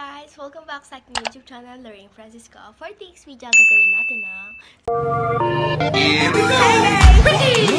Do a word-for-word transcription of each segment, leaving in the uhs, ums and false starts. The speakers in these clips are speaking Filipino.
guys! Welcome back sa aking YouTube channel, Lorraine Francisco. For today's video, gagawin natin na... Here we go! Ready!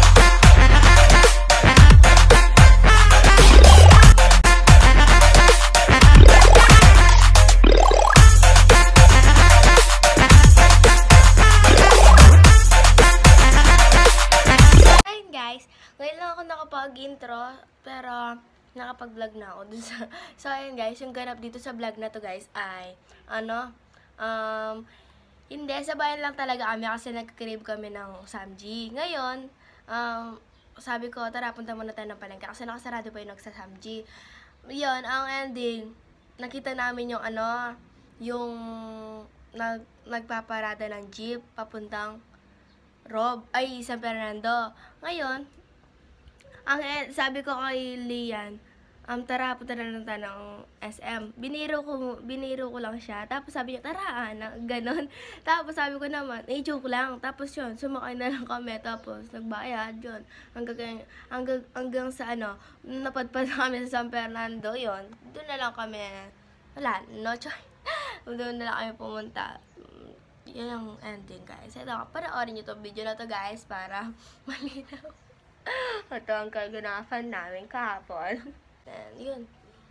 Ayun guys, ngayon lang ako nakapag-intro, pero... nakapag-vlog na ako dun sa... So, ayun guys, yung ganap dito sa vlog na to guys ay, ano, um, hindi, sa bayan lang talaga kami kasi nag-crave kami ng Samji. Ngayon, um, sabi ko, tara, punta muna tayo ng palengke kasi nakasarado pa yung nagsa-Samji. Yun, ang ending, nakita namin yung ano, yung nag, nagpaparada ng jeep papuntang Rob, ay, San Fernando. Ngayon, ang sabi ko kay Lian, um, tara, punta na lang tayo ng S M. Biniro ko, biniro ko lang siya. Tapos sabi niya, tara, na, ganon. Tapos sabi ko naman, eh, joke lang. Tapos yun, sumakay na lang kami. Tapos nagbayad, yun. Hanggang, hanggang, hanggang sa ano, napadpad kami sa San Fernando, yun. Doon na lang kami, wala, no choice. Doon na lang kami pumunta. Yun yung ending, guys. Ito, panoorin nyo itong video na to, guys, para malinaw. Ito ang kaganapan namin kahapon. And yun.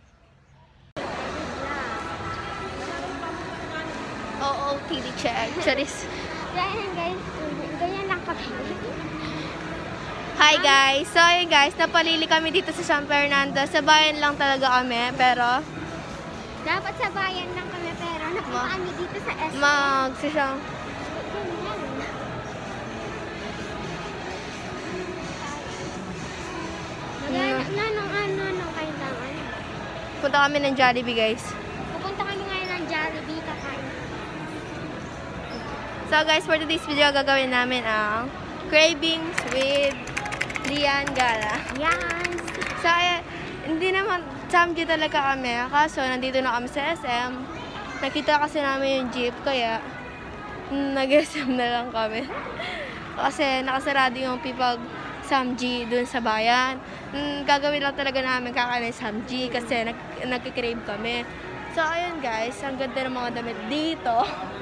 Oo, T D check. Charis. Ganyan guys. Ganyan lang kami. Hi guys. So ayun guys, napalili kami dito sa San Fernando. Sa bayan lang talaga kami, pero... Dapat sa bayan lang kami, pero napunta kami dito sa S M. Magsisang... Nanong ano, nung kailangan. Punta kami ng Jollibee, guys. Pupunta kami ngayon ng Jollibee, kakain. So, guys, for today's video, gagawin namin ang cravings with Lian Gala. Yan. So, eh, hindi naman, Samji talaga kami. Kaso, nandito na kami sa S M. Nakita kasi namin yung jeep, kaya nag-S M na lang kami. Kasi nakasarado yung pipag Samji dun sa bayan. Mm, gagawin lang talaga namin kakain ng Samji kasi nag nagki-crave kami. So, ayun guys, ang ganda ng mga damit dito.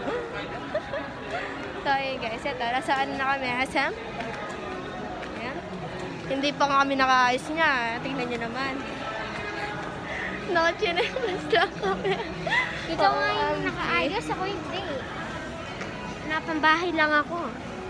So, ayun guys, ito, nasaan na kami, S M? Ayan. Hindi pa nga kami nakaayos niya. Tingnan nyo naman. Naka-chinelas lang kami. Ikaw nga yung nakaayos, ako hindi. Napambahay lang ako.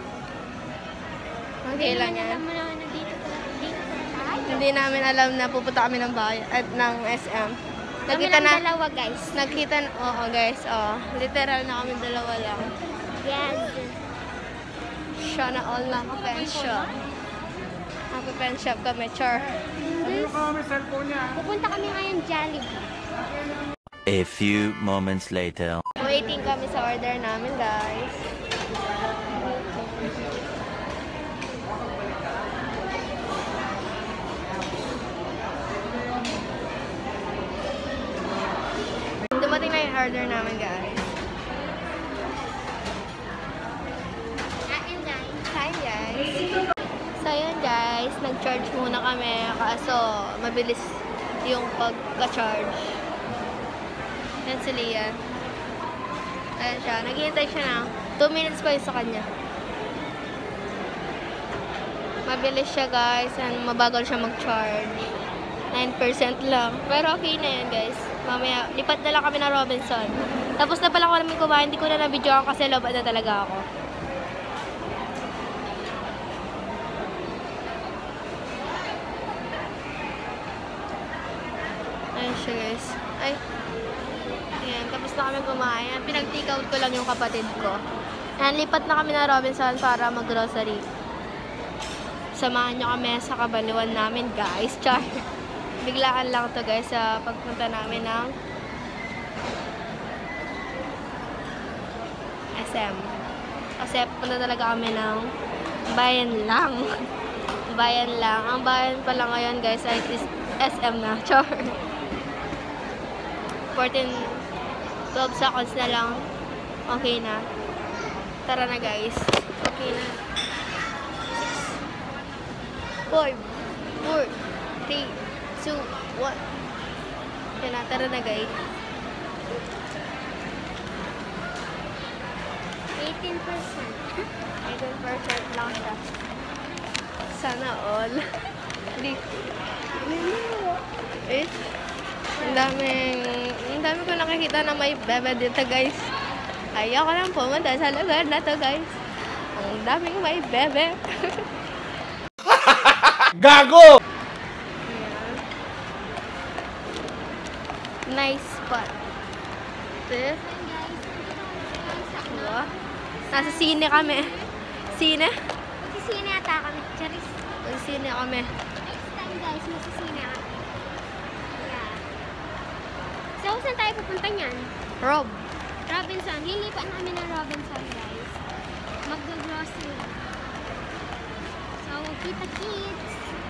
Okay lang yan. Alam mo na dito, dito tayo. Hindi namin alam na pupunta kami ng bayan at ng S M. Kami lang dalawa, guys. Nakita, oo guys, oh. Literal na kami dalawa lang. Yes. Siya na all naka-pen shop. Naka-pen shop kami, char. Pupunta kami ngayon Jollibee. A few moments later. Waiting kami sa order namin, guys. Dumating na yung order namin, guys. Kain, guys. Hi, guys. So, yun, guys. Nag-charge muna kami. Kaso, mabilis yung pagka-charge. Yan si Lian. Ayan siya. Naghihintay siya na. two minutes pa yun sa kanya. Mabilis siya, guys. And mabagal siya mag-charge. nine percent lang. Pero okay na yan, guys. Mamaya, lipat na lang kami na Robinson. Tapos na pala ko namin kumain. Hindi ko na na-video kasi lobat na talaga ako. Ayan siya, guys. Ay. Ayan, tapos na kami kumain. Pinag-take out ko lang yung kapatid ko. Ayan, lipat na kami na Robinson para mag-grocery. Samahan nyo kami sa kabaliwan namin, guys. Char. Biglaan lang to guys sa pagpunta namin ng S M. Kasi punta talaga kami ng bayan lang. Bayan lang. Ang bayan pala ngayon guys ay S M na. Char. fourteen, twelve seconds na lang. Okay na. Tara na guys. Okay na. five, four, three, two, one. Yan na, tara na guys. Idol perfect lang siya. Sana all. Hindi. Eh, ang daming, ang dami ko nakikita na may bebe dito, guys. Ayoko lang pumunta sa lugar na to, guys. Ang daming may bebe. Gago! Ayan. Nice spot. Ito. Diba? Nasa sine kami. Sine? Magsisine ata kami. Charis. Nasa sine kami. Next time guys, magsisine kami. Yeah. So, saan tayo pupunta niyan? Rob. Robinson. Lilipat namin ng Robinson guys. Mag-grocery. So, kita kids.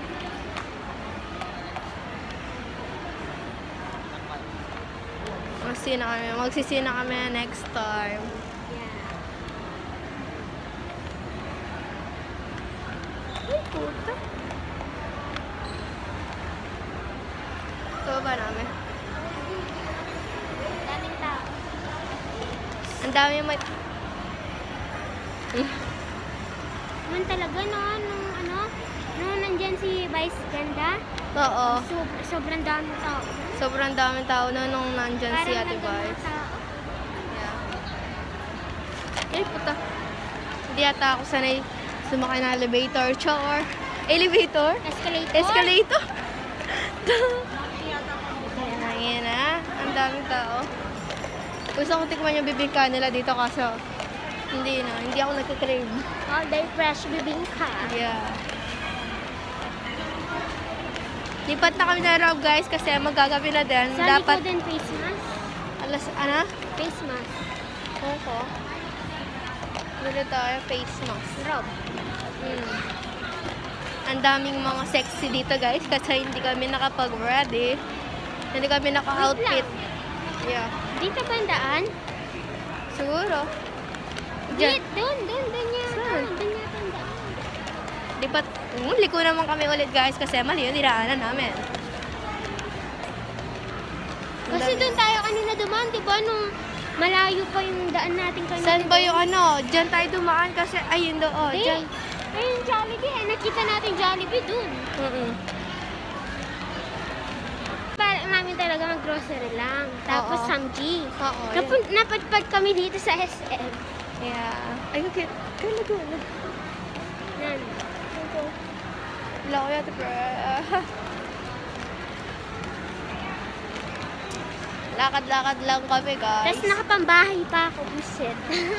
Magsisina kami. Magsisina kami next time. Yeah. Ay, puta. Ito ba namin? Daming tao. Ang dami may... Man talaga no, nung ano, nung nandyan si Vice Ganda, Oo. sob sobrang daming tao. Sobrang daming tao na nung nandyan si Parang Ate nandun mga Vice. tao. Yeah. Ay, puta. Hindi ata ako sanay sumakay ng elevator. Char. Elevator? Escalator. Escalator? Ayan na, ayan na. Ang daming tao. Gusto ko tikman yung bibingka nila dito kaso hindi na. Hindi ako nagka-crave. All day fresh bibingka. Yeah. Lipat na kami na Rob, guys, kasi magagabi na din. Sa Dapat, likod din face mask. alas, ano? Face mask. Opo. Bili tayo face mask. Rob. Hmm. Ang daming mga sexy dito, guys, kasi hindi kami nakapag-ready. Hindi kami naka-outfit. Yeah. Dito ba ang daan? Siguro. Dito, Diyan. doon, doon, doon yata. Saan? Doon yata ang daan. Lipat. Hmm, liko naman kami ulit, guys, kasi mali yung diraanan namin. Ang Kasi dami. doon tayo kanina dumaan, di ba? Nung malayo pa yung daan natin kanina. Saan ba yung ano? Diyan tayo dumaan kasi, ayun doon. Di. Diyan. Ayun, Jollibee. Eh, nakita natin Jollibee doon. Mm-mm. Para namin talaga mag-grocery lang. Tapos Oo. Samji. Oo. yan. Napun napadpad kami dito sa S M. Yeah. Ay, okay. Kaya doon. Yan. Wala ko yata, bro. Lakad-lakad lang kami, guys. Tapos nakapambahay pa ako, buset.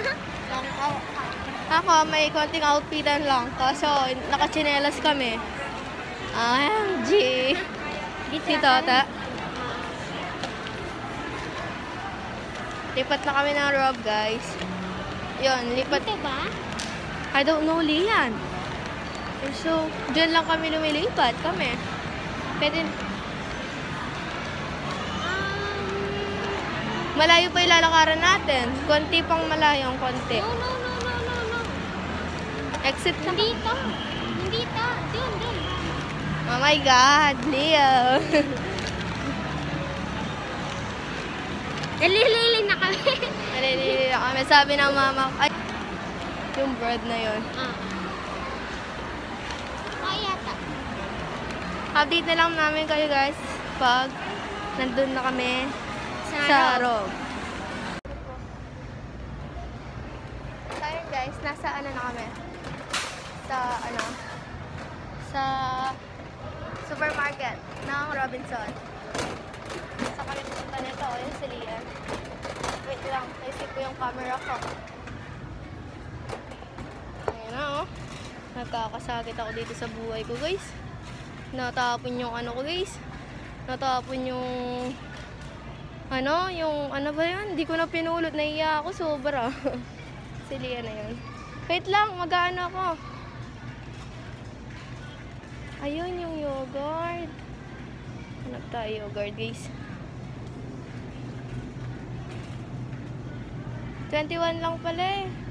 Ako, may konting outfitan lang. Kaso, nakachinelas kami. O M G. Dito Si ata Tota. rin. Lipat na kami ng Rob, guys. Yun, lipat. Dito ba? I don't know, Lian. Eh, So, dyan lang kami lumilipat. Kami. Pwede, Um, malayo pa yung lalakaran natin. Konti pang malayo, ang konti. no, no, no, no, no, no. Exit na. Hindi to. Hindi to. Doon, doon. Oh my God, Leo. Nalilili na kami. Nalilili na kami. Sabi ng mama ko, ay, yung bird na yon. Ah. Oh, yata. Update na lang namin kayo, guys, pag nandun na kami Sa, sa Rob. Rob. So, ayun, guys, nasa ano na kami? Sa, ano? Sa supermarket ng Robinson. Sa kami pupunta nito, yung si Lian. Wait lang, naisip ko yung camera ko. Ayan na, oh. Nagkakasakit ako dito sa buhay ko, guys. Natapon yung ano ko, guys. Natapon yung ano, yung ano ba yan? Hindi ko na pinulot. Naiya ako sobra. Si Lian na yun. Wait lang, mag-ano ako. Ayun yung yogurt. Hanap tayo yogurt, guys. twenty-one lang pala eh.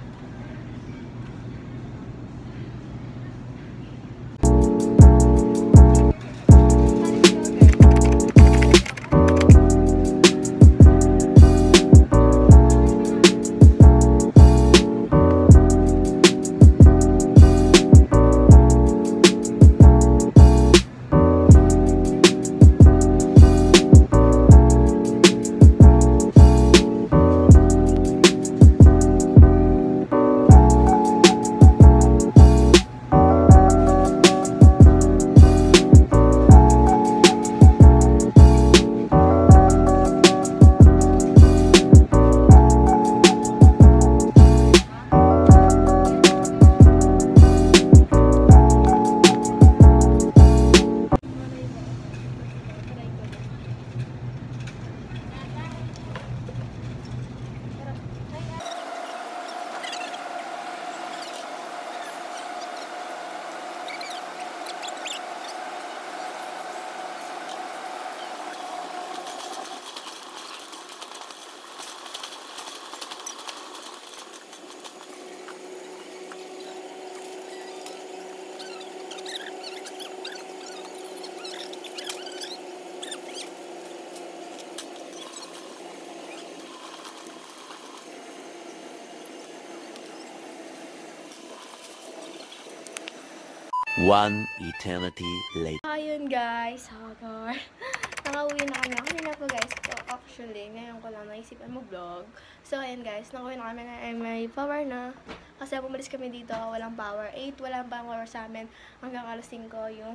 One eternity later. Ayun guys, hagar. Nakauwi na kami. Ako na po guys. So, actually, ngayon ko lang naisipan mo vlog. So, ayun guys, nakauwi na kami na eh, may power na. Kasi pumalis kami dito, walang power. eight, walang power sa amin. Hanggang alas singko yung...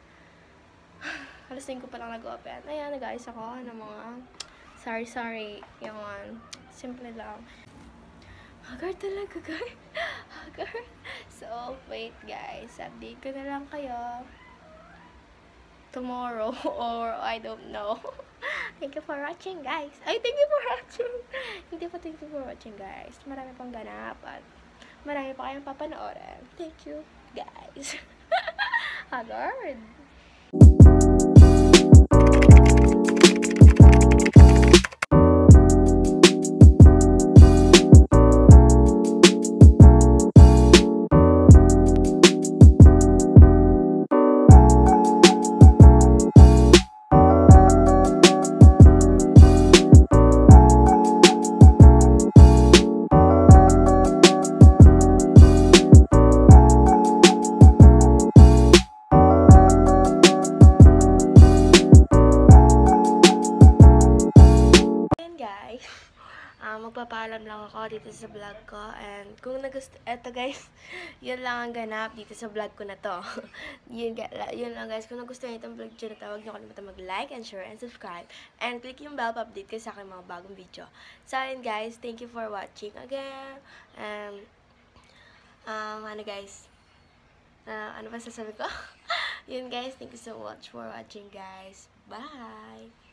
alas singko pa lang nag-open. Ayan guys, ako ng mga... Sorry, sorry. Yung simple lang. Hagar talaga, guys. Hagar. So, wait guys. Update ko na lang kayo tomorrow or I don't know. Thank you for watching, guys. Ay, thank you for watching. Hindi pa thank you for watching, guys. Marami pang ganap at marami pa kayong papanoorin. Thank you, guys. Hagar. Magpapaalam lang ako dito sa vlog ko, and kung nagusto, eto guys, yun lang ang ganap dito sa vlog ko na to. yun, yun lang guys, kung nagustuhan niyo itong vlog dyan na to, huwag niyo kalimutan mag-like and share and subscribe, and click yung bell pa update kayo sa aking mga bagong video. So ayun guys, thank you for watching again. Um, um ano guys, uh, ano ba sasabi ko? Yun guys, thank you so much for watching guys. Bye!